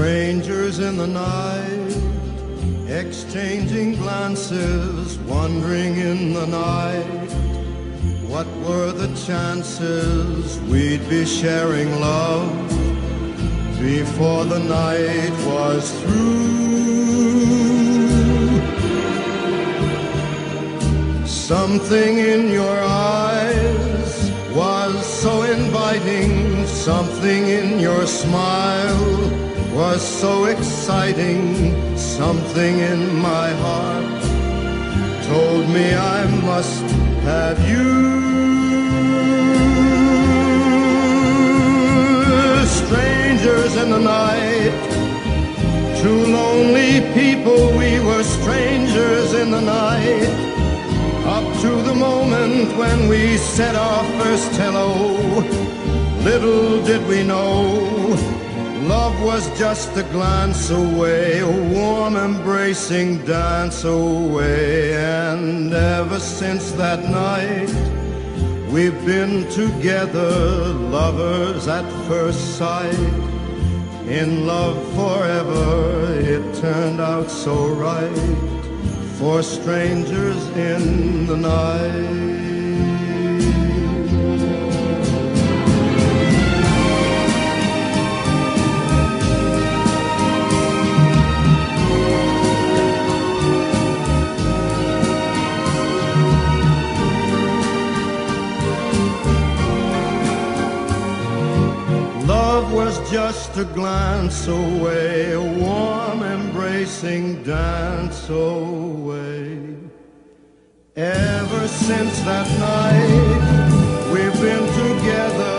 Strangers in the night, exchanging glances, wondering in the night, what were the chances we'd be sharing love before the night was through. Something in your eyes was so inviting, something in your smile was so exciting, something in my heart told me I must have you. Strangers in the night, two lonely people, we were strangers in the night, up to the moment when we said our first hello. Little did we know, love was just a glance away, a warm embracing dance away. And ever since that night, we've been together, lovers at first sight, in love forever. It turned out so right for strangers in the night. Love was just a glance away, a warm embracing dance away. Ever since that night, we've been together,